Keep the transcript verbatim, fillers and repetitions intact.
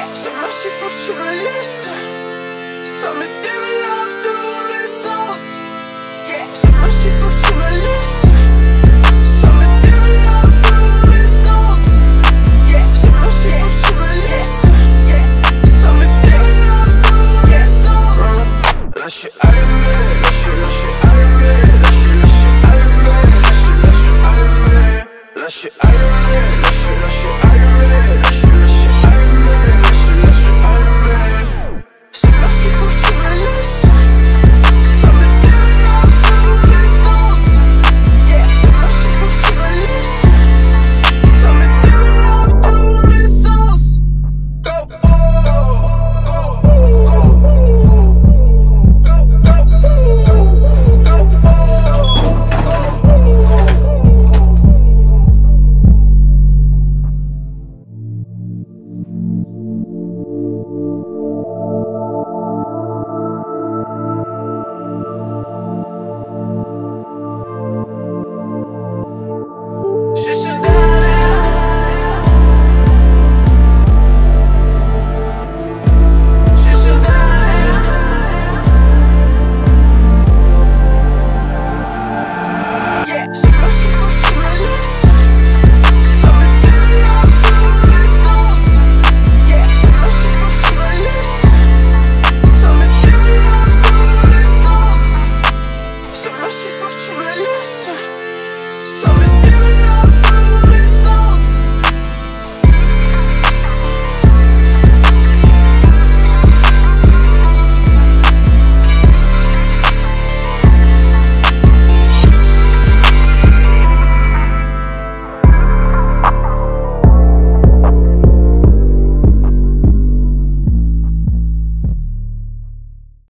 Ce match il faut que tu me laisses. Ça me développe de mauvais sens. Ce match il faut que tu me laisses. Ça me développe de mauvais sens. Ce match il faut que tu me laisses. Ça me développe de mauvais sens. Là je suis allumé, là je suis, là je suis allumé, là je suis, là je suis allumé, là je suis, là je suis allumé, là je suis allumé.